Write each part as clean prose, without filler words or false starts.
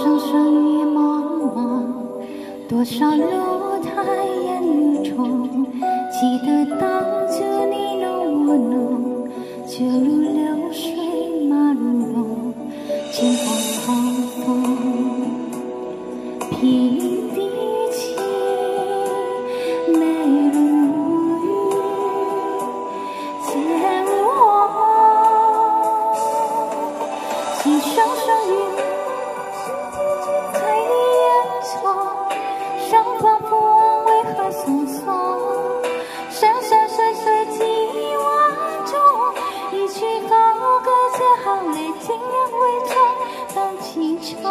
声声雨茫茫，多少路太烟雨中。记得当初你侬我侬，就如流水马如龙，金黄黄风，平地起，美人无语，皆无我，一声声雨。 上方不忘为何匆匆？山山水水几万种，一曲高歌借行泪，尽量伪装当情愁。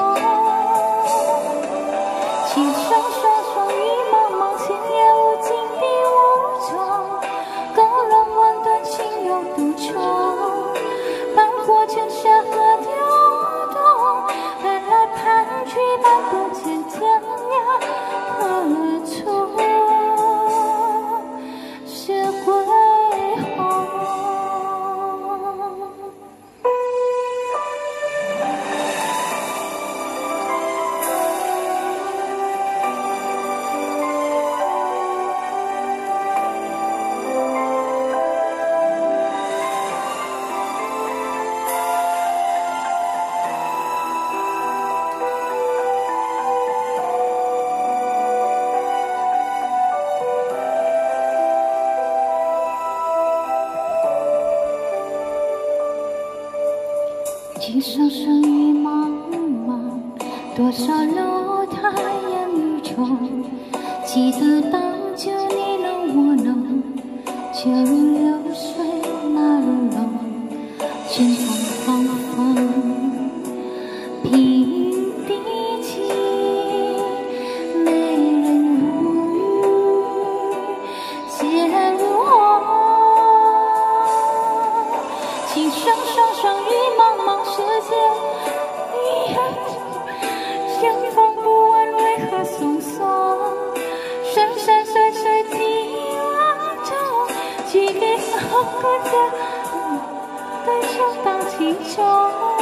琴声声声雨茫茫，情也无尽地无踪。高人万段情有独钟，斑驳成山河流动，来来盼去半不见天涯。 何处是归鸿？一声声雨茫茫，多少路太烟雨中。记得当初你侬我侬，就如流水马如龙，金黄黄风，平地起，美人无语，皆如我。琴声声声雨茫茫。 世界遗憾，相逢不问为何匆匆。山山水水几万种，几给好歌家，对酒当情愁。